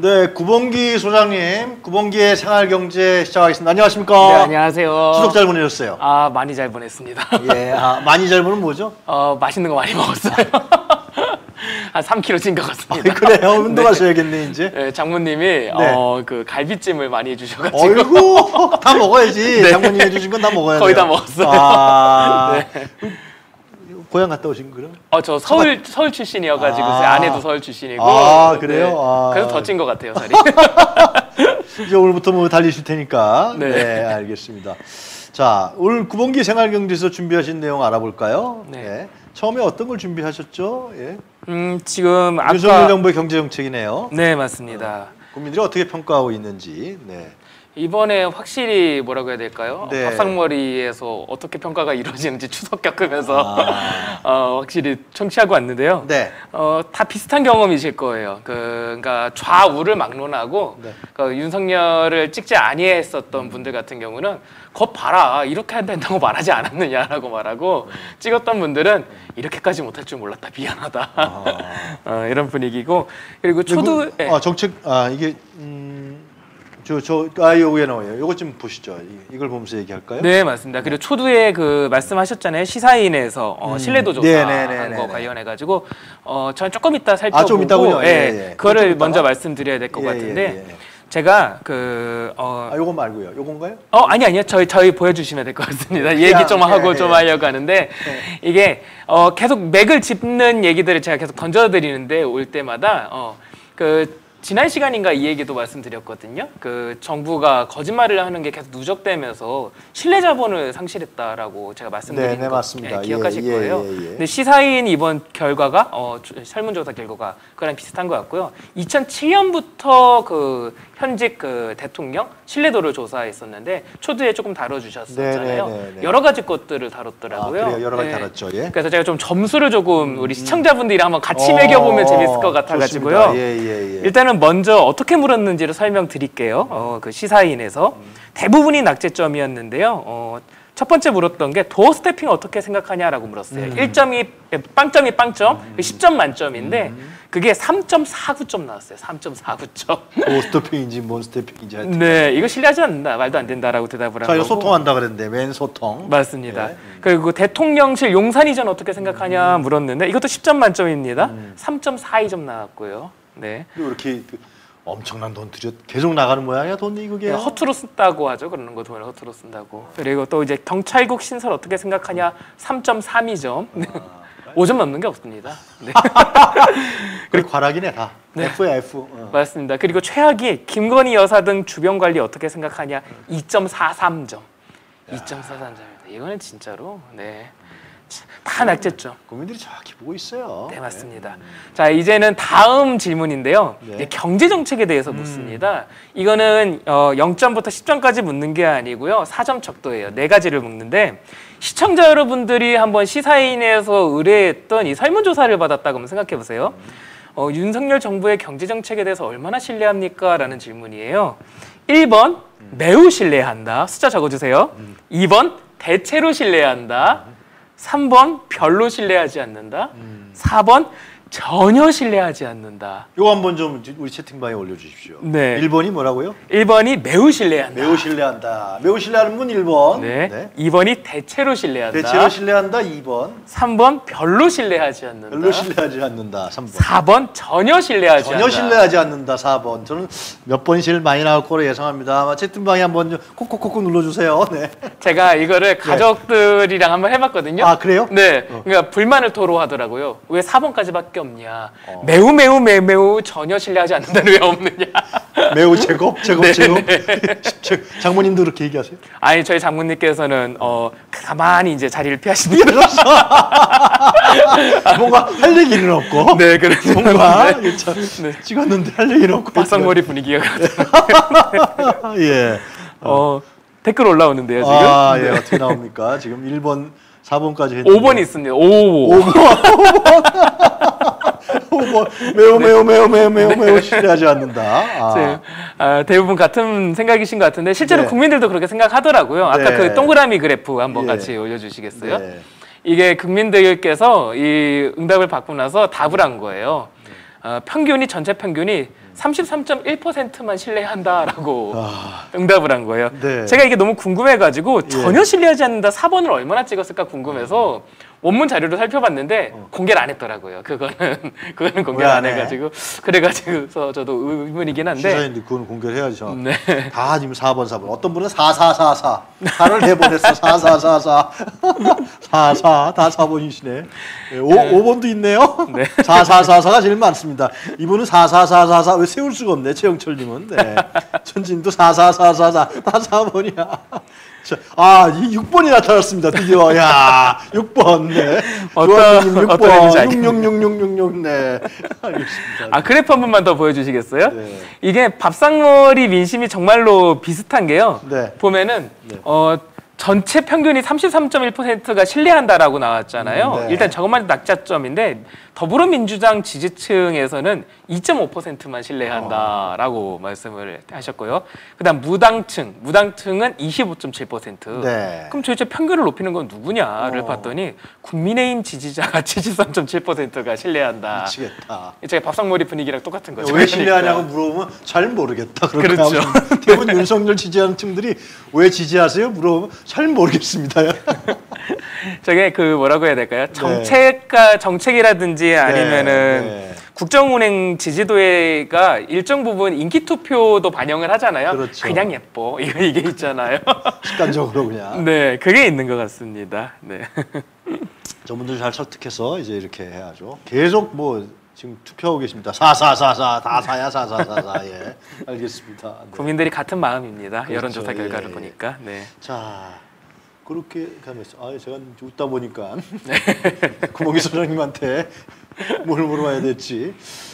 네, 구봉기 소장님, 구봉기의 생활경제 시작하겠습니다. 안녕하십니까? 네, 안녕하세요. 추석 잘 보내셨어요? 아, 많이 잘 보냈습니다. 예, 많이 잘 보면 뭐죠? 맛있는 거 많이 먹었어요. 한 3kg 찐 것 같습니다. 그래요? 운동하셔야겠네, 이제. 네, 장모님이 그 갈비찜을 많이 해주셔가지고. 어이구, 다 먹어야지. 네. 장모님 해주신 건 다 먹어야 돼요. 거의 다 먹었어요. 네. 고향 갔다 오신 거요? 저 서울 출신이어가지고 제 아내도 서울 출신이고. 그래요? 네. 그래서 더 찐 것 같아요, 살이. 이제 오늘부터 뭐 달리실 테니까. 네. 네, 알겠습니다. 자, 오늘 구봉기 생활경제에서 준비하신 내용 알아볼까요? 네. 처음에 어떤 걸 준비하셨죠? 예. 지금 아까 윤석열 정부의 경제 정책이네요. 네, 맞습니다. 국민들이 어떻게 평가하고 있는지. 네. 이번에 확실히 뭐라고 해야 될까요? 네. 밥상머리에서 어떻게 평가가 이루어지는지 추석 겪으면서 확실히 청취하고 왔는데요. 네. 다 비슷한 경험이실 거예요. 그러니까 좌우를 막론하고 네. 윤석열을 찍지 아니했었던 분들 같은 경우는 거 봐라 이렇게 해야 된다고 말하지 않았느냐라고 말하고 찍었던 분들은 이렇게까지 못할 줄 몰랐다 미안하다 이런 분위기고 그리고 초두 정책 이게 요게 나와요. 요거 좀 보시죠. 이걸 보면서 얘기할까요? 네, 맞습니다. 그리고 초두에 그 말씀하셨잖아요. 시사인에서 신뢰도 조사한 거 관련해 가지고 저는 조금 이따 살펴보고 좀 있다고요? 그거를 먼저 말씀드려야 될 것 같은데 제가 요거 말고요. 요건가요? 아니요. 저희 보여주시면 될 것 같습니다. 얘기 좀 하고 좀 하려고 하는데 이게 계속 맥을 짚는 얘기들을 제가 계속 던져드리는데 올 때마다 지난 시간인가 이 얘기도 말씀드렸거든요. 그 정부가 거짓말을 하는 게 계속 누적되면서 신뢰 자본을 상실했다라고 제가 말씀드린 거 맞습니다. 기억하실 거예요. 근데 시사인 이번 결과가 설문조사 결과가 그거랑 비슷한 것 같고요. 2007년부터 그 현직 그 대통령 신뢰도를 조사했었는데 초두에 조금 다뤄주셨었잖아요. 여러 가지 것들을 다뤘더라고요. 그래요? 여러 가지 다뤘죠. 예. 그래서 제가 좀 점수를 조금 우리 시청자분들이랑 한번 같이 매겨보면 재밌을 것 같아가지고요. 일단은 먼저 어떻게 물었는지를 설명드릴게요. 그 시사인에서 대부분이 낙제점이었는데요. 첫 번째 물었던 게 도어 스태핑 어떻게 생각하냐라고 물었어요. 1점이 빵점이 빵점, 10점 만점인데 그게 3.49점 나왔어요. 3.49점. 도어 스태핑인지 뭔 스태핑인지 하여튼. 네, 이거 신뢰하지 않는다. 말도 안 된다라고 대답을 하고. 자, 이거 소통한다 그랬는데 웬 소통? 맞습니다. 그리고 대통령실 용산 이전 어떻게 생각하냐 물었는데 이것도 10점 만점입니다. 3.42점 나왔고요. 네. 그리고 이렇게 엄청난 돈 들여 계속 나가는 모양이야 돈이 그게. 허투루 쓴다고 하죠. 그러는 거 돈을 허투루 쓴다고. 그리고 또 이제 경찰국 신설 어떻게 생각하냐 3.32점. 5점 넘는 게 없습니다. 네. 그리고 과락이네 다. 네. F야 F. 맞습니다. 그리고 최악이 김건희 여사 등 주변 관리 어떻게 생각하냐 2.43점. 2.43점입니다. 이거는 진짜로 다 낙제점. 국민들이 정확히 보고 있어요. 네, 맞습니다. 자, 이제는 다음 질문인데요. 경제 정책에 대해서 묻습니다. 이거는 0점부터 10점까지 묻는 게 아니고요. 4점 척도예요. 4가지를 묻는데 시청자 여러분들이 한번 시사인에서 의뢰했던 이 설문조사를 받았다고 한번 생각해 보세요. 윤석열 정부의 경제 정책에 대해서 얼마나 신뢰합니까? 라는 질문이에요. 1번 매우 신뢰한다. 숫자 적어주세요. 2번 대체로 신뢰한다. 3번 별로 신뢰하지 않는다. 4번 전혀 신뢰하지 않는다. 이거 한번 좀 우리 채팅방에 올려주십시오. 네. 1번이 뭐라고요? 1번이 매우 신뢰한다. 매우 신뢰한다. 매우 신뢰하는 분 1번. 네. 2번이 대체로 신뢰한다. 대체로 신뢰한다 2번. 3번 별로 신뢰하지 않는다. 별로 신뢰하지 않는다 3번. 4번 전혀 신뢰하지 않는다. 전혀 신뢰하지 않는다 4번. 저는 몇 번이 제일 많이 나올 거로 예상합니다. 아마 채팅방에 한번 콕콕콕 눌러주세요. 네. 제가 이거를 가족들이랑 한번 해봤거든요. 아 그래요? 네. 그러니까 불만을 토로하더라고요. 왜 4번까지밖에 없냐. 매우 전혀 신뢰하지 않는다는 왜 없느냐. 매우 제곱. 장모님도 그렇게 얘기하세요? 아니 저희 장모님께서는 가만히 이제 자리를 피하십니다. 뭔가 할 얘기는 없고. 네, 그래서 뭔가 찍었는데 할 얘기는 없고. 박상머리 분위기가. 예. 댓글 올라오는데요 지금. 예. 어떻게 나옵니까? 지금 1번, 4번까지 했는데. 5번 있습니다. 5번. 매우 신뢰하지 않는다. 대부분 같은 생각이신 것 같은데 실제로 국민들도 그렇게 생각하더라고요. 아까 그 동그라미 그래프 한번 같이 올려주시겠어요? 이게 국민들께서 이 응답을 받고 나서 답을 한 거예요. 전체 평균이 33.1%만 신뢰한다라고 아, 응답을 한 거예요. 네. 제가 이게 너무 궁금해가지고 전혀 신뢰하지 않는다 4번을 얼마나 찍었을까 궁금해서 원문 자료를 살펴봤는데 공개를 안 했더라고요. 그거는 공개를 안 해가지고 그래가지고 저도 의문이긴 한데. 시사인데 그건 공개를 해야죠. 네. 다 지금 4번. 어떤 분은 4444. 4를 4번 했어. 4444. 44. 다 4번이시네. 네, 5번도 있네요. 네. 4444가 제일 많습니다. 이분은 44444. 왜 세울 수가 없네. 최영철님은. 네. 천진도 44444. 다 4번이야. 아, 이 6번이 나타났습니다. 드디어. 야, 6번. 네. 어떤 6번. 666666. 네. 알겠습니다. 아, 그래프 한 번만 더 보여주시겠어요? 네. 이게 밥상머리 민심이 정말로 비슷한 게요. 네. 보면은 네. 전체 평균이 33.1%가 신뢰한다라고 나왔잖아요. 네. 일단 저것만 낙자점인데 더불어민주당 지지층에서는 2.5%만 신뢰한다라고 말씀을 하셨고요. 그다음 무당층은 25.7%. 네. 그럼 도대체 평균을 높이는 건 누구냐를 봤더니 국민의힘 지지자가 73.7%가 신뢰한다. 미치겠다. 제가 밥상머리 분위기랑 똑같은 거죠. 왜 신뢰하냐고 물어보면 잘 모르겠다. 그렇죠. 대부분 윤석열 지지하는 층들이 왜 지지하세요? 물어보면 잘 모르겠습니다. 저게 뭐라고 해야 될까요? 정책이라든지 아니면은 네. 국정운행 지지도가 일정 부분 인기 투표도 반영을 하잖아요. 그렇죠. 그냥 예뻐 이게 있잖아요. 습관적으로 그냥. 네, 그게 있는 것 같습니다. 네. 저분들 잘 설득해서 이제 이렇게 해야죠. 계속 뭐 지금 투표하고 계십니다. 4444 다 사야 4444. 예. 알겠습니다. 네. 국민들이 같은 마음입니다. 그렇죠. 여론조사 결과를 예. 보니까. 네. 자. 그렇게 가면서 제가 웃다 보니까 구멍이 소장님한테 뭘 물어봐야 될지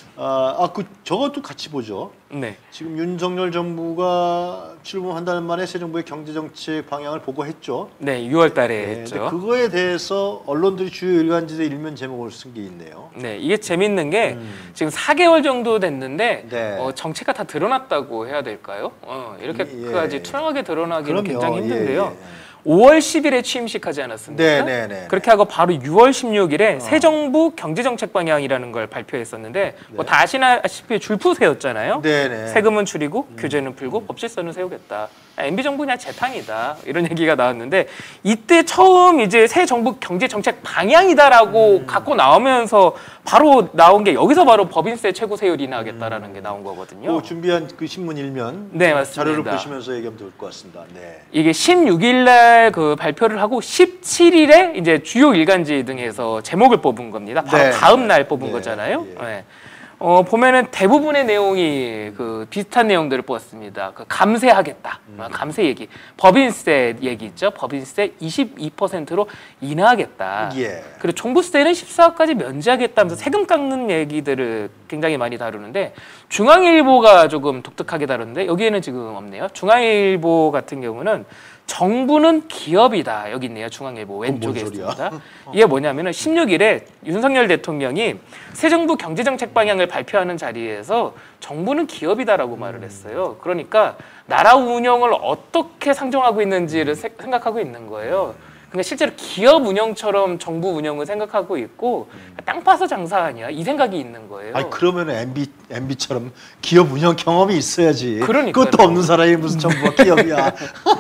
저것도 같이 보죠. 네. 지금 윤석열 정부가 출범한다는 만에 새 정부의 경제 정책 방향을 보고했죠. 네, 6월 달에 네, 근데 했죠. 그거에 대해서 언론들이 주요 일간지에 일면 제목을 쓴 게 있네요. 네, 이게 재밌는 게 지금 4개월 정도 됐는데 네. 정체가 다 드러났다고 해야 될까요? 이렇게까지 예. 투명하게 드러나기는 그럼요. 굉장히 힘든데요. 예. 5월 10일에 취임식하지 않았습니까? 네. 그렇게 하고 바로 6월 16일에 새 정부 경제정책 방향이라는 걸 발표했었는데 뭐 다 아시다시피 줄푸세였잖아요. 네네. 세금은 줄이고 규제는 풀고 법제선은 세우겠다. MB 정부 그냥 재탕이다 이런 얘기가 나왔는데 이때 처음 이제 새 정부 경제정책 방향이다라고 갖고 나오면서 바로 나온 게 여기서 바로 법인세 최고 세율 인하하겠다라는 게 나온 거거든요. 준비한 그 신문 일면 네, 맞습니다. 자료를 보시면서 얘기하면 좋을 것 같습니다. 네. 이게 16일 날 그 발표를 하고 17일에 이제 주요 일간지 등에서 제목을 뽑은 겁니다. 바로 네. 다음 날 뽑은 네. 거잖아요. 예. 네. 보면은 대부분의 내용이 비슷한 내용들을 뽑았습니다. 감세하겠다. 감세 얘기. 법인세 얘기 있죠. 법인세 22%로 인하하겠다. 예. 그리고 종부세는 14억까지 면제하겠다면서 세금 깎는 얘기들을 굉장히 많이 다루는데 중앙일보가 조금 독특하게 다루는데 여기에는 지금 없네요. 중앙일보 같은 경우는 정부는 기업이다. 여기 있네요. 중앙일보 왼쪽에 있습니다. 이게 뭐냐면은 16일에 윤석열 대통령이 새 정부 경제정책 방향을 발표하는 자리에서 정부는 기업이다라고 말을 했어요. 그러니까 나라 운영을 어떻게 상정하고 있는지를 생각하고 있는 거예요. 그러니까 실제로 기업 운영처럼 정부 운영을 생각하고 있고 땅 파서 장사하냐 이 생각이 있는 거예요. 아니 그러면 MB처럼 기업 운영 경험이 있어야지. 그러니까요. 그것도 없는 사람이 무슨 정부가 기업이야.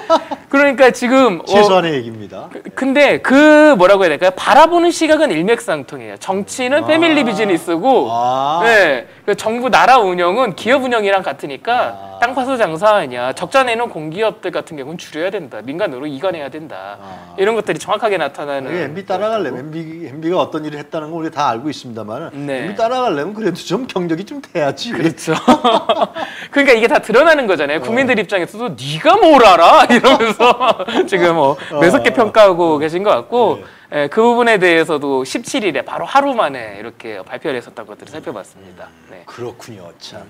그러니까 지금 최소한의 얘기입니다. 근데 뭐라고 해야 될까요? 바라보는 시각은 일맥상통해요. 정치는 패밀리 비즈니스고, 네, 그 정부 나라 운영은 기업 운영이랑 같으니까 땅 파서 장사하냐, 적자 내는 공기업들 같은 경우는 줄여야 된다, 민간으로 이관해야 된다, 이런 것들이 정확하게 나타나는. MB 따라가려면 MB가 어떤 일을 했다는 걸 우리 다 알고 있습니다만, 네. MB 따라가려면 그래도 좀 경력이 좀 돼야지. 그렇죠. 그러니까 이게 다 드러나는 거잖아요. 국민들 입장에서도 네가 뭘 알아? 이러면서 지금 매섭게 평가하고 계신 것 같고 네. 그 부분에 대해서도 17일에 바로 하루 만에 이렇게 발표를 했었던 것들을 살펴봤습니다. 네. 그렇군요. 참.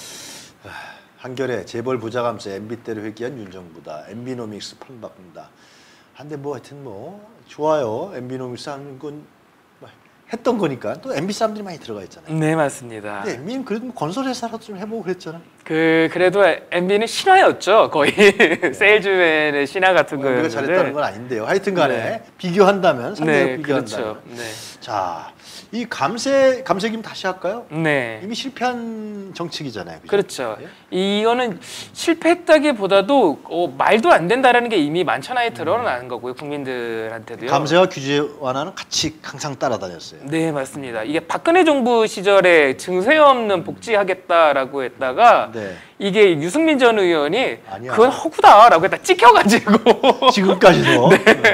한겨레 재벌 부자감세 MB 때를 회귀한 윤정부다. MB노믹스 판박는다. 한데 하여튼 좋아요. MB노믹스 하는 건 했던 거니까 또 MB 사람들이 많이 들어가 있잖아요. 네, 맞습니다. 근데 MB는 그래도 건설회사라도 좀 해보고 그랬잖아. 그래도 MB는 신화였죠. 거의 세일즈맨의 신화 같은 거였는데. MB가 잘했다는 건 아닌데요. 하여튼 간에 비교한다면 상대적 비교한다면. 그렇죠. 네. 자, 이 감세김 다시 할까요? 네. 이미 실패한 정책이잖아요. 그죠? 그렇죠. 예? 이거는 실패했다기보다도 말도 안 된다라는 게 이미 만천하에 드러나는 거고요. 국민들한테도요. 감세와 규제 완화는 같이 항상 따라다녔어요. 네, 맞습니다. 이게 박근혜 정부 시절에 증세 없는 복지하겠다라고 했다가 네. 이게 유승민 전 의원이 아니야. 그건 허구다라고 했다 찍혀가지고 지금까지도.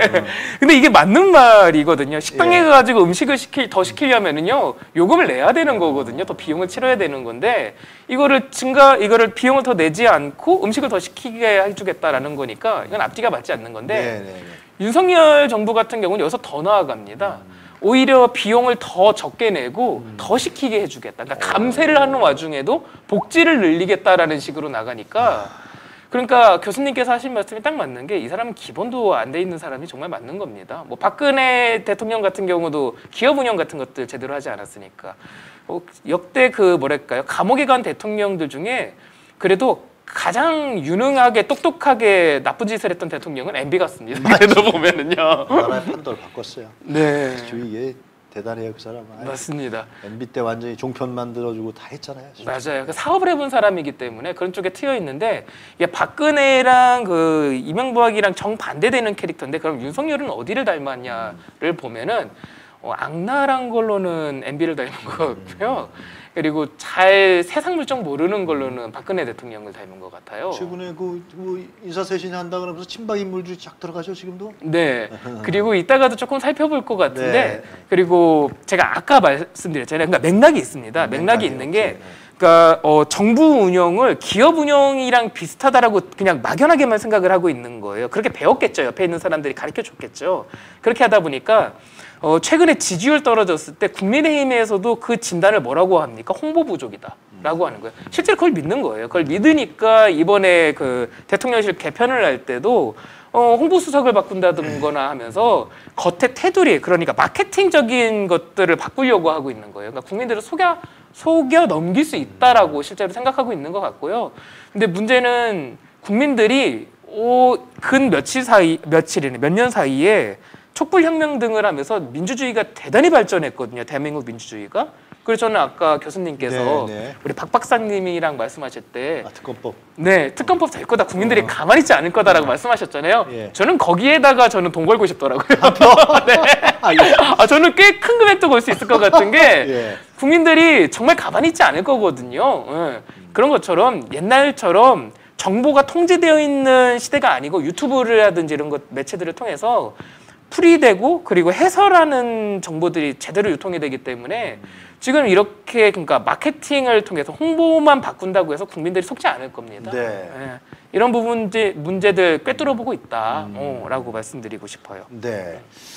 근데 이게 맞는 말이거든요. 식당에 예. 가가지고 음식을 더 시키려면은요 요금을 내야 되는 거거든요. 더 비용을 치러야 되는 건데 이거를 비용을 더 내지 않고 음식을 더 시키게 해주겠다라는 거니까 이건 앞뒤가 맞지 않는 건데 네, 네, 네. 윤석열 정부 같은 경우는 여기서 더 나아갑니다. 오히려 비용을 더 적게 내고 더 시키게 해주겠다. 그러니까 감세를 하는 와중에도 복지를 늘리겠다라는 식으로 나가니까 그러니까 교수님께서 하신 말씀이 딱 맞는 게 이 사람은 기본도 안 돼 있는 사람이 정말 맞는 겁니다. 뭐 박근혜 대통령 같은 경우도 기업 운영 같은 것들 제대로 하지 않았으니까 역대 그 뭐랄까요 감옥에 간 대통령들 중에 그래도 가장 유능하게 똑똑하게 나쁜 짓을 했던 대통령은 MB 같습니다. 그래도 보면은요. 나라의 판도를 바꿨어요. 네. 이게 대단해요, 그 사람은. 맞습니다. MB 때 완전히 종편 만들어주고 다 했잖아요. 진짜. 맞아요. 사업을 해본 사람이기 때문에 그런 쪽에 트여 있는데 이게 박근혜랑 그 이명박이랑 정반대되는 캐릭터인데 그럼 윤석열은 어디를 닮았냐를 보면은 악랄한 걸로는 MB를 닮은 것 같고요. 그리고 잘 세상 물정 모르는 걸로는 박근혜 대통령을 닮은 것 같아요. 최근에 뭐 인사쇄신 한다 그러면서 친박 인물들이 쫙 들어가죠, 지금도? 네. 그리고 이따가도 조금 살펴볼 것 같은데 네. 그리고 제가 아까 말씀드렸잖아요. 그러니까 맥락이 있습니다. 맥락이 있는 게 없죠. 그러니까 정부 운영을 기업 운영이랑 비슷하다라고 그냥 막연하게만 생각을 하고 있는 거예요. 그렇게 배웠겠죠. 옆에 있는 사람들이 가르쳐 줬겠죠. 그렇게 하다 보니까 최근에 지지율 떨어졌을 때 국민의힘에서도 그 진단을 뭐라고 합니까? 홍보 부족이다라고 하는 거예요. 실제로 그걸 믿는 거예요. 그걸 믿으니까 이번에 그 대통령실 개편을 할 때도 홍보 수석을 바꾼다든거나 하면서 겉에 테두리 그러니까 마케팅적인 것들을 바꾸려고 하고 있는 거예요. 그러니까 국민들을 속여 넘길 수 있다라고 실제로 생각하고 있는 것 같고요. 근데 문제는 국민들이 근 몇 년 사이에 촛불혁명 등을 하면서 민주주의가 대단히 발전했거든요. 대한민국 민주주의가. 그래서 저는 아까 교수님께서 우리 박 박사님이랑 말씀하실 때 특검법. 네, 특검법 될 거다. 국민들이 가만히 있지 않을 거다라고 말씀하셨잖아요. 예. 저는 거기에다가 저는 돈 걸고 싶더라고요. 네. 저는 꽤 큰 금액도 걸 수 있을 것 같은 게 예. 국민들이 정말 가만히 있지 않을 거거든요. 예. 그런 것처럼 옛날처럼 정보가 통제되어 있는 시대가 아니고 유튜브를 하든지 이런 것 매체들을 통해서 풀이되고 그리고 해설하는 정보들이 제대로 유통이 되기 때문에 지금 이렇게 그러니까 마케팅을 통해서 홍보만 바꾼다고 해서 국민들이 속지 않을 겁니다. 네. 예. 이런 문제들 꿰뚫어 보고 있다라고 말씀드리고 싶어요. 네.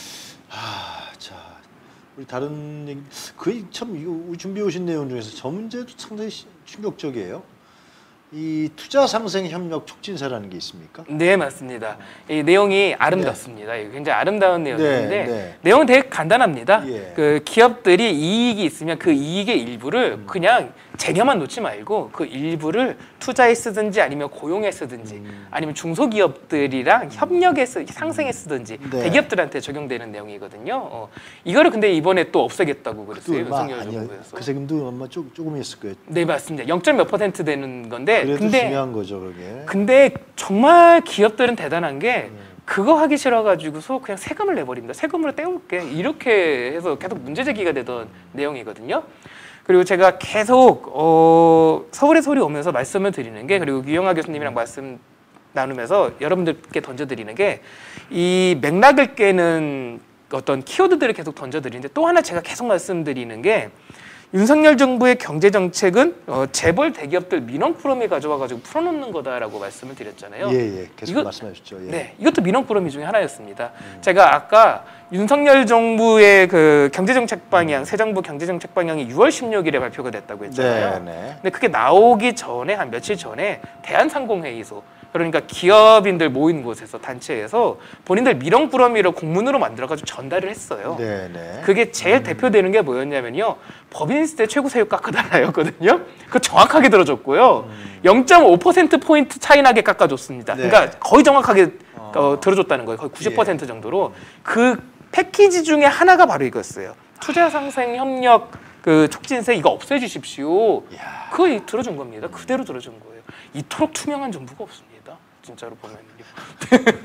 자, 우리 다른 얘기, 참 이거 준비해 오신 내용 중에서 저 문제도 상당히 충격적이에요. 이 투자 상생 협력 촉진사라는 게 있습니까? 네, 맞습니다. 이 내용이 아름답습니다. 굉장히 아름다운 내용인데 내용은 되게 간단합니다. 예. 그 기업들이 이익이 있으면 그 이익의 일부를 그냥 쟁여만 놓지 말고 그 일부를 투자에 쓰든지 아니면 고용에 쓰든지 아니면 중소기업들이랑 협력에 상생에 쓰든지 대기업들한테 적용되는 내용이거든요. 이거를 근데 이번에 또 없애겠다고 그랬어요. 윤석열 정부에서. 그 세금도 아마 조금 있을 거예요. 네, 맞습니다. 0.몇 % 되는 건데 그래도 중요한 거죠, 그게. 근데 정말 기업들은 대단한 게 그거 하기 싫어가지고서 그냥 세금을 내버립니다. 세금으로 떼올게 이렇게 해서 계속 문제 제기가 되던 내용이거든요. 그리고 제가 계속 서울의 소리 오면서 말씀을 드리는 게 그리고 유영하 교수님이랑 말씀 나누면서 여러분들께 던져드리는 게 이 맥락을 깨는 어떤 키워드들을 계속 던져드리는데 또 하나 제가 계속 말씀드리는 게 윤석열 정부의 경제 정책은 재벌 대기업들 민원 꾸러미 가져와가지고 풀어놓는 거다라고 말씀을 드렸잖아요. 예, 계속 말씀해 주시죠. 예. 네, 이것도 민원 꾸러미 중에 하나였습니다. 제가 아까 윤석열 정부의 그 경제 정책 방향, 새 정부 경제 정책 방향이 6월 16일에 발표가 됐다고 했잖아요. 근데 그게 나오기 전에 한 며칠 전에 대한상공회의소 그러니까 기업인들 모인 곳에서 단체에서 본인들 민원 꾸러미를 공문으로 만들어가지고 전달을 했어요. 그게 제일 대표되는 게 뭐였냐면요. 법인 있을 때 최고 세율 깎아달라였거든요. 그거 정확하게 들어줬고요. 0.5%포인트 차이 나게 깎아줬습니다. 그러니까 거의 정확하게 들어줬다는 거예요. 거의 90% 정도로. 그 패키지 중에 하나가 바로 이거였어요. 투자 상생 협력 그 촉진세 이거 없애주십시오. 야. 그거 들어준 겁니다. 그대로 들어준 거예요. 이토록 투명한 정부가 없습니다. 진짜로 보면요.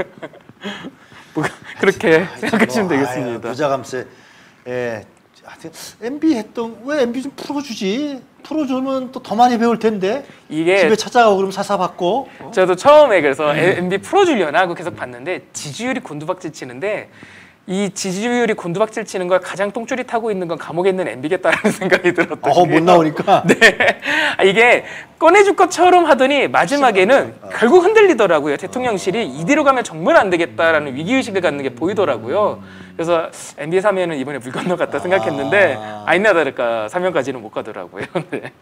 뭐 그렇게 생각하시면 되겠습니다. 부자감세. 예. MB 했던 왜 MB 좀 풀어주지? 풀어주면 또 더 많이 배울 텐데. 이게 집에 찾아가고 그럼 사사 받고. 저도 처음에 그래서 MB 풀어주려나 하고 계속 봤는데 지지율이 곤두박질 치는데 이 지지율이 곤두박질 치는 걸 가장 똥줄이 타고 있는 건 감옥에 있는 MB겠다라는 생각이 들었거든요. 못 나오니까. 네, 이게 꺼내줄 것처럼 하더니 마지막에는 결국 흔들리더라고요. 대통령실이 이대로 가면 정말 안 되겠다라는 위기의식을 갖는 게 보이더라고요. 그래서 MB 사면은 이번에 물 건너갔다 생각했는데 아니나 다를까 사면까지는 못 가더라고요. 네.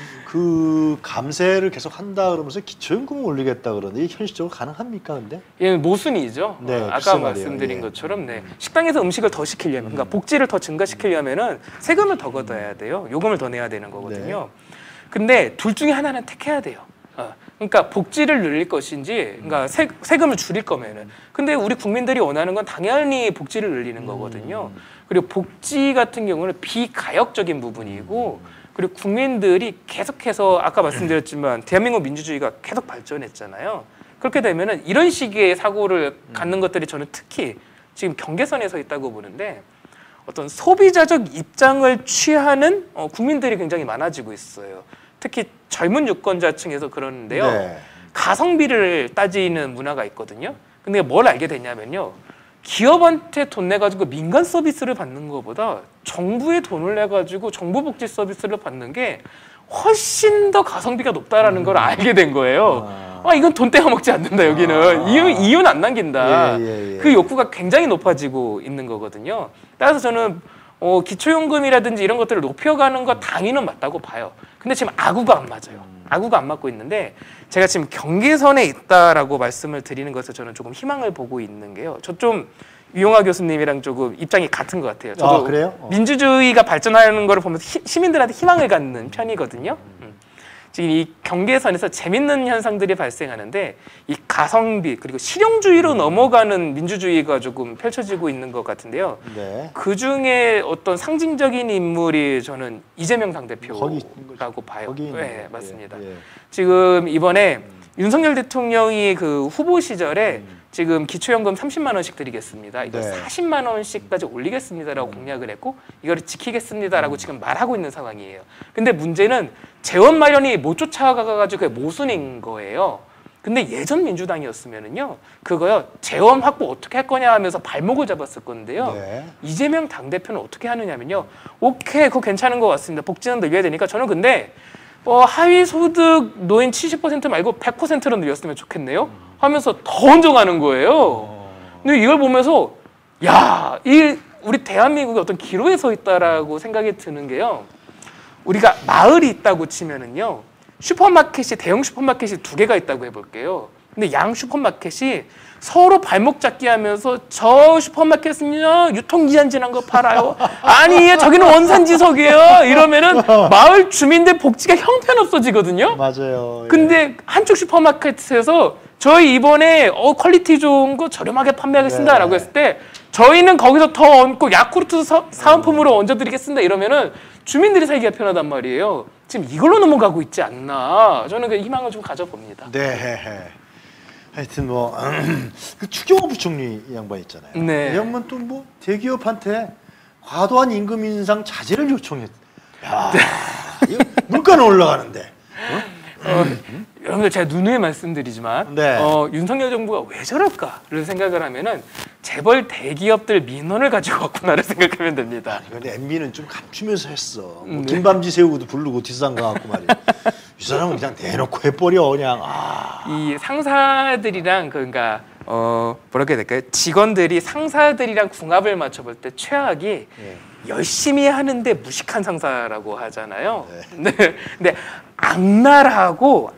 그 감세를 계속 한다 그러면서 기초연금을 올리겠다 그러는데 이게 현실적으로 가능합니까 근데? 얘는 모순이죠. 네, 아까 말이에요. 말씀드린 예. 것처럼 네. 식당에서 음식을 더 시키려면 그러니까 복지를 더 증가시키려면은 세금을 더 걷어야 돼요. 요금을 더 내야 되는 거거든요. 근데 둘 중에 하나는 택해야 돼요. 그러니까 복지를 늘릴 것인지 그러니까 세금을 줄일 거면은 근데 우리 국민들이 원하는 건 당연히 복지를 늘리는 거거든요. 그리고 복지 같은 경우는 비가역적인 부분이고 그리고 국민들이 계속해서 아까 말씀드렸지만 대한민국 민주주의가 계속 발전했잖아요. 그렇게 되면은 이런 식의 사고를 갖는 것들이 저는 특히 지금 경계선에 서 있다고 보는데 어떤 소비자적 입장을 취하는 국민들이 굉장히 많아지고 있어요. 특히 젊은 유권자층에서 그러는데요. 네. 가성비를 따지는 문화가 있거든요. 근데 뭘 알게 됐냐면요. 기업한테 돈 내가지고 민간 서비스를 받는 것보다 정부에 돈을 내가지고 정부 복지 서비스를 받는 게 훨씬 더 가성비가 높다라는 걸 알게 된 거예요. 이건 돈 떼어먹지 않는다 여기는. 이윤 안 남긴다. 그 욕구가 굉장히 높아지고 있는 거거든요. 따라서 저는 기초연금이라든지 이런 것들을 높여가는 것 당위는 맞다고 봐요. 근데 지금 아구가 안 맞아요. 아구가 안 맞고 있는데 제가 지금 경계선에 있다라고 말씀을 드리는 것에 저는 조금 희망을 보고 있는 게요. 저 좀 유용하 교수님이랑 조금 입장이 같은 것 같아요. 저도 그래요? 민주주의가 발전하는 걸 보면서 시민들한테 희망을 갖는 편이거든요. 지금 이 경계선에서 재밌는 현상들이 발생하는데 이 가성비 그리고 실용주의로 넘어가는 민주주의가 조금 펼쳐지고 있는 것 같은데요. 네. 그 중에 어떤 상징적인 인물이 저는 이재명 당대표라고 봐요. 네, 맞습니다. 지금 이번에 윤석열 대통령이 그 후보 시절에 지금 기초연금 30만 원씩 드리겠습니다. 이거 40만 원씩까지 올리겠습니다라고 공약을 했고 이거를 지키겠습니다라고 지금 말하고 있는 상황이에요. 근데 문제는 재원 마련이 못 쫓아가가지고 그게 모순인 거예요. 근데 예전 민주당이었으면은요, 그거요 재원 확보 어떻게 할 거냐 하면서 발목을 잡았을 건데요. 이재명 당대표는 어떻게 하느냐면요, 오케이 그거 괜찮은 것 같습니다. 복지는 늘려야 되니까 저는 근데 하위 소득 노인 70% 말고 100%로 늘렸으면 좋겠네요. 하면서 더 얹어가는 거예요. 근데 이걸 보면서 야, 우리 대한민국이 어떤 기로에 서 있다라고 생각이 드는 게요. 우리가 마을이 있다고 치면은요. 슈퍼마켓이 대형 슈퍼마켓이 2개가 있다고 해볼게요. 근데 양 슈퍼마켓이 서로 발목 잡기 하면서 저 슈퍼마켓은요 유통기한 지난 거 팔아요. 아니 저기는 원산지석이에요. 이러면은 마을 주민들 복지가 형편없어지거든요. 맞아요. 근데 한쪽 슈퍼마켓에서 저희 이번에 퀄리티 좋은 거 저렴하게 판매하겠습니다라고 했을 때 저희는 거기서 더 얹고 야쿠르트 사은품으로 얹어드리겠습니다. 이러면은 주민들이 살기가 편하단 말이에요. 지금 이걸로 넘어가고 있지 않나. 저는 그 희망을 좀 가져봅니다. 네. 하여튼 그 추경호 부총리 양반 있잖아요. 네. 이 양반 또 뭐 대기업한테 과도한 임금 인상 자제를 요청했. 야, 이거 물가는 올라가는데. 여러분들 제가 누누이 말씀드리지만 윤석열 정부가 왜 저럴까를 생각을 하면은 재벌 대기업들 민원을 가지고 왔구나를 생각하면 됩니다. 근데 MB는 좀 감추면서 했어. 뭐 김밤지 세우고도 부르고 뒷산 가갖고 말이야. 이 사람은 그냥 대놓고 해버려 그냥. 이 상사들이랑 그러니까 뭐라고 해야 될까요? 직원들이 상사들이랑 궁합을 맞춰볼 때 최악이 열심히 하는데 무식한 상사라고 하잖아요. 네. 근데 악랄하고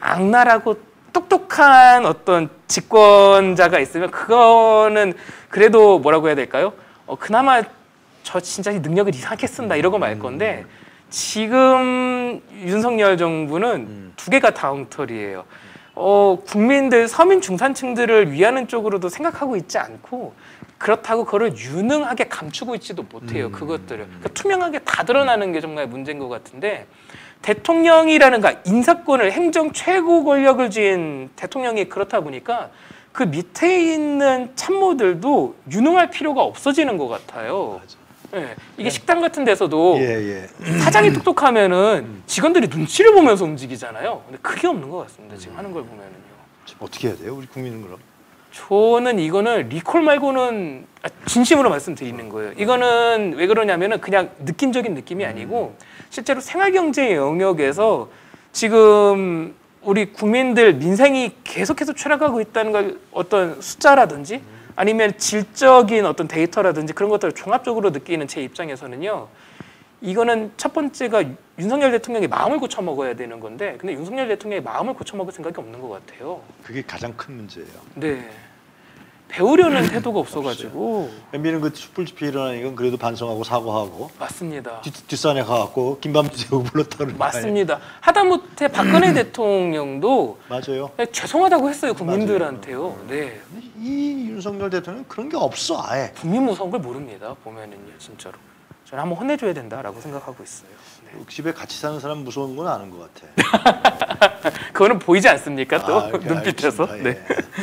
똑똑한 어떤 직권자가 있으면 그거는 그래도 뭐라고 해야 될까요? 그나마 저 진짜 능력을 이상하게 쓴다 이러고 말 건데 지금 윤석열 정부는 2개가 다 엉터리예요. 국민들 서민 중산층들을 위하는 쪽으로도 생각하고 있지 않고 그렇다고 그거를 유능하게 감추고 있지도 못해요. 그것들을. 그러니까 투명하게 다 드러나는 게 정말 문제인 것 같은데 대통령이라는 인사권을 행정 최고 권력을 쥔 대통령이 그렇다 보니까 그 밑에 있는 참모들도 유능할 필요가 없어지는 것 같아요. 예, 이게 식당 같은 데서도 사장이 똑똑하면은 직원들이 눈치를 보면서 움직이잖아요. 근데 그게 없는 것 같습니다. 지금 하는 걸 보면은요. 어떻게 해야 돼요, 우리 국민은 그럼? 저는 이거는 리콜 말고는 진심으로 말씀드리는 거예요. 이거는 왜 그러냐면은 그냥 느낌적인 느낌이 아니고 실제로 생활경제 영역에서 지금 우리 국민들 민생이 계속해서 추락하고 있다는 걸 어떤 숫자라든지 아니면 질적인 어떤 데이터라든지 그런 것들을 종합적으로 느끼는 제 입장에서는요. 이거는 첫 번째가 윤석열 대통령의 마음을 고쳐먹어야 되는 건데 근데 윤석열 대통령의 마음을 고쳐먹을 생각이 없는 것 같아요. 그게 가장 큰 문제예요. 네. 배우려는 태도가 없어가지고. MB는 그 촛불 집회 일어나는 건 그래도 반성하고 사과하고. 맞습니다. 뒷산에 가갖고 김밤지 새우 불렀다는 맞습니다. 하다못해 박근혜 대통령도 맞아요. 죄송하다고 했어요 국민들한테요. 네. 이 윤석열 대통령 그런 게 없어 아예. 국민 무서운 걸 모릅니다. 보면은요 진짜로. 저는 한번 혼내줘야 된다라고 생각하고 있어요. 네. 집에 같이 사는 사람 무서운 건 아는 것 같아. 그거는 보이지 않습니까 또 눈빛에서. 네.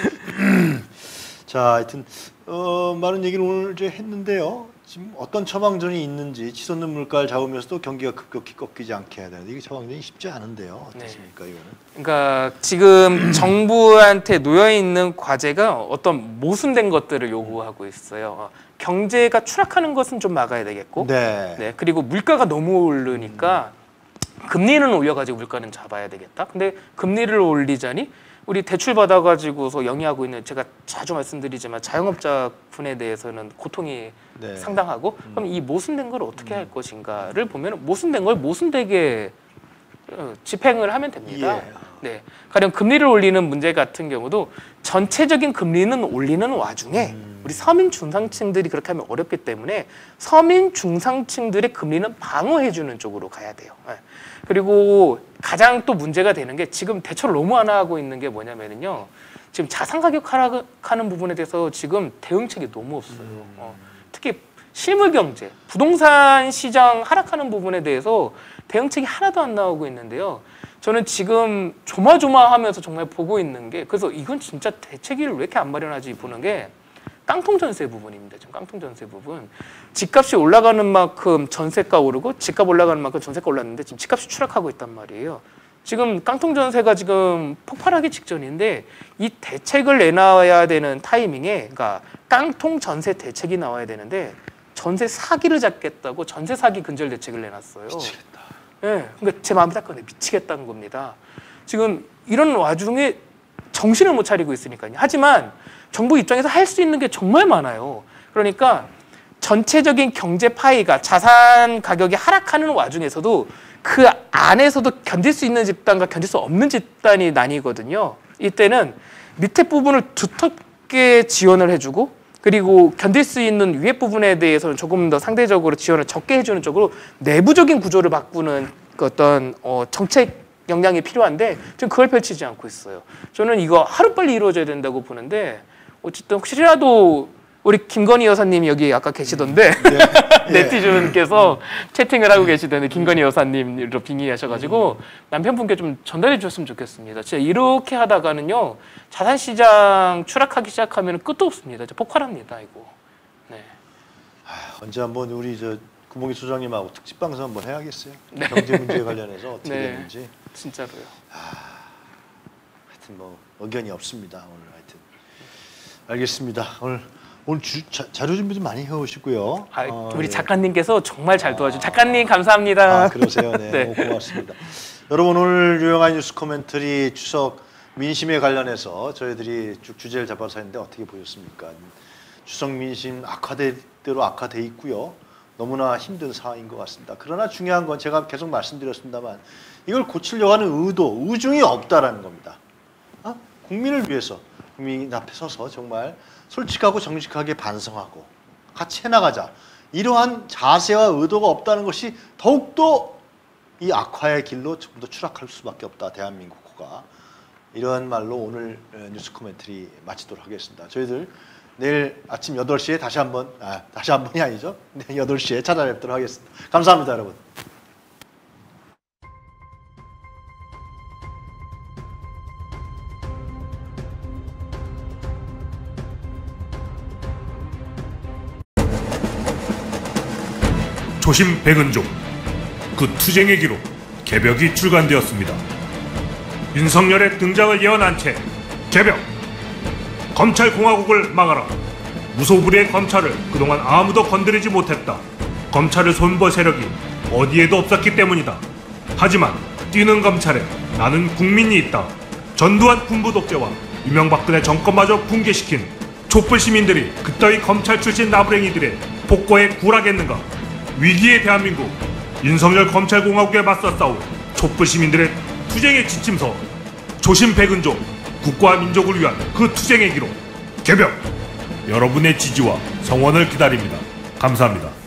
자, 하여튼 많은 얘기를 오늘 이제 했는데요. 지금 어떤 처방전이 있는지 치솟는 물가를 잡으면서도 경기가 급격히 꺾이지 않게 해야 되는데 이게 처방전이 쉽지 않은데요. 어떻습니까 이거는? 그러니까 지금 정부한테 놓여 있는 과제가 어떤 모순된 것들을 요구하고 있어요. 경제가 추락하는 것은 좀 막아야 되겠고, 네. 그리고 물가가 너무 오르니까 금리는 올려가지고 물가는 잡아야 되겠다. 근데 금리를 올리자니 우리 대출 받아가지고서 영위하고 있는 제가 자주 말씀드리지만 자영업자 분에 대해서는 고통이 상당하고 그럼 이 모순된 걸 어떻게 할 것인가를 보면 모순된 걸 모순되게 집행을 하면 됩니다. 네, 가령 금리를 올리는 문제 같은 경우도 전체적인 금리는 올리는 와중에 우리 서민 중상층들이 그렇게 하면 어렵기 때문에 서민 중상층들의 금리는 방어해주는 쪽으로 가야 돼요. 그리고 가장 또 문제가 되는 게 지금 대처를 너무 안 하고 있는 게 뭐냐면요. 지금 자산 가격 하락하는 부분에 대해서 지금 대응책이 너무 없어요. 특히 실물 경제, 부동산 시장 하락하는 부분에 대해서 대응책이 하나도 안 나오고 있는데요. 저는 지금 조마조마하면서 정말 보고 있는 게 그래서 이건 진짜 대책을 왜 이렇게 안 마련하지 보는 게 깡통 전세 부분입니다. 지금 깡통 전세 부분. 집값이 올라가는 만큼 전세가 오르고 집값 올라가는 만큼 전세가 올랐는데 지금 집값이 추락하고 있단 말이에요. 지금 깡통 전세가 지금 폭발하기 직전인데 이 대책을 내놔야 되는 타이밍에 그러니까 깡통 전세 대책이 나와야 되는데 전세 사기를 잡겠다고 전세 사기 근절 대책을 내놨어요. 미치겠다. 네, 그러니까 제 마음이 딱 그래 미치겠다는 겁니다. 지금 이런 와중에 정신을 못 차리고 있으니까요. 하지만 정부 입장에서 할 수 있는 게 정말 많아요. 그러니까 전체적인 경제 파이가 자산 가격이 하락하는 와중에서도 그 안에서도 견딜 수 있는 집단과 견딜 수 없는 집단이 나뉘거든요. 이때는 밑에 부분을 두텁게 지원을 해주고 그리고 견딜 수 있는 위에 부분에 대해서는 조금 더 상대적으로 지원을 적게 해주는 쪽으로 내부적인 구조를 바꾸는 어떤 정책 역량이 필요한데 지금 그걸 펼치지 않고 있어요. 저는 이거 하루빨리 이루어져야 된다고 보는데 어쨌든 혹시라도 우리 김건희 여사님이 여기 아까 계시던데 네티즌께서 채팅을 하고 계시던데 김건희 여사님으로 빙의하셔가지고 남편분께 좀 전달해 주셨으면 좋겠습니다. 진짜 이렇게 하다가는요 자산시장 추락하기 시작하면 끝도 없습니다. 폭발합니다 이거. 네. 언제 한번 우리 저 구봉희 소장님하고 특집 방송 한번 해야겠어요. 경제 문제에 관련해서 어떻게 되는지. 진짜로요. 하여튼 뭐 의견이 없습니다 오늘 하여튼. 알겠습니다. 오늘 자료 준비 좀 많이 해오시고요. 우리 작가님께서 정말 잘 도와준 작가님 감사합니다. 그러세요. 네, 고맙습니다. 여러분 오늘 유용한 뉴스 코멘터리 추석 민심에 관련해서 저희들이 쭉 주제를 잡아서 했는데 어떻게 보셨습니까? 추석 민심 악화대로 악화돼 있고요. 너무나 힘든 상황인 것 같습니다. 그러나 중요한 건 제가 계속 말씀드렸습니다만 이걸 고치려고 하는 의도, 의중이 없다라는 겁니다. 국민을 위해서 국민 앞에 서서 정말 솔직하고 정직하게 반성하고 같이 해나가자. 이러한 자세와 의도가 없다는 것이 더욱더 이 악화의 길로 조금 더 추락할 수밖에 없다. 대한민국가. 이러한 말로 오늘 뉴스 코멘터리 마치도록 하겠습니다. 저희들 내일 아침 8시에 다시 한번이 아니죠. 8시에 찾아뵙도록 하겠습니다. 감사합니다, 여러분. 초심 백은종, 그 투쟁의 기록 개벽이 출간되었습니다. 윤석열의 등장을 예언한 채 개벽! 검찰공화국을 막아라. 무소불위의 검찰을 그동안 아무도 건드리지 못했다. 검찰을 손볼 세력이 어디에도 없었기 때문이다. 하지만 뛰는 검찰에 나는 국민이 있다. 전두환 군부 독재와 이명박근혜 정권마저 붕괴시킨 촛불 시민들이 그따위 검찰 출신 나부랭이들의 폭거에 굴하겠는가? 위기의 대한민국, 윤석열 검찰공화국에 맞서 싸울 촛불 시민들의 투쟁의 지침서, 초심 백은종, 국가와 민족을 위한 그 투쟁의 기록 개벽! 여러분의 지지와 성원을 기다립니다. 감사합니다.